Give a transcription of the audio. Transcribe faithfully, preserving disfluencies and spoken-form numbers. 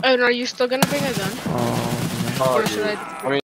And are you still gonna bring a gun? Um, Oh, Or should dude. I? I mean,